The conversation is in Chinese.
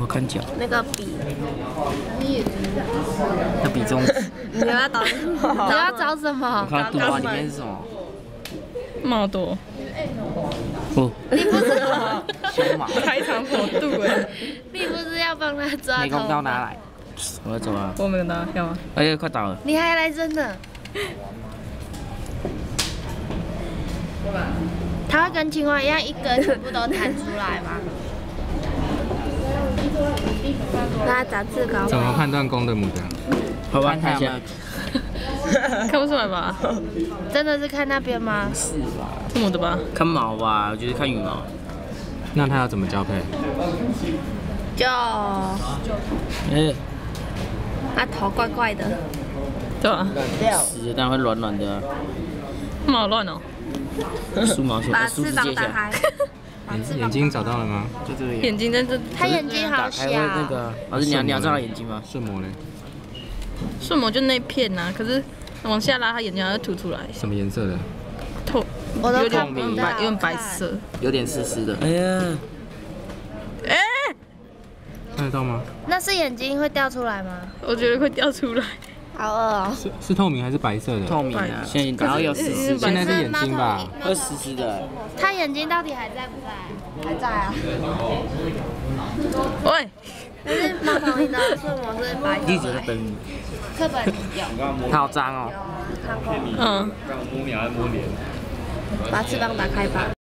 我看脚。 那个笔， 要比中指。 你要找什么？你要找什么？ 我看动画里面是什么？ 猫多。 哦， 你不是凶马。 开肠破肚哎！ 你不是要帮他抓美工刀头发？ 拿来，我要走了。 我没有拿，要吗？ 哎呀，快倒了。 你还来真的？它会跟青蛙一样，一根全部都弹出来吗？那杂志高怎么判断公的母的？ 好吧，看一下。 看不出来吧？ 真的是看那边吗？ 是吧？ 是母的吧？ 看毛吧，我觉得看羽毛。 那它要怎么交配？ 就哎， 它头怪怪的， 对吧？ 死的当然会软软的。 毛乱哦。 梳毛把梳翅子接下来。 膀打开。 眼睛找到了吗？ 就这个眼睛在这， 它眼睛好小打开。会那个，老师你要照到眼睛吗？ 顺膜嘞？ 顺膜就那片呐，可是往下拉，它眼睛还会凸出来， 什么颜色的？ 透， 我都有点看不到白，有点白色。 有点湿湿的。哎呀， 哎， 看得到吗？ 那是眼睛会掉出来吗？ 我觉得会掉出来。 好饿哦。 是透明还是白色的？ 透明的，现在然后有湿湿的， 现在是眼睛吧？ 会湿湿的。 它眼睛到底还在不在？还在啊。 喂， 可是猫头鹰的顺膜是白色记者在的。 等你。 课本有它好脏哦。 看过。 嗯。 把翅膀打开吧。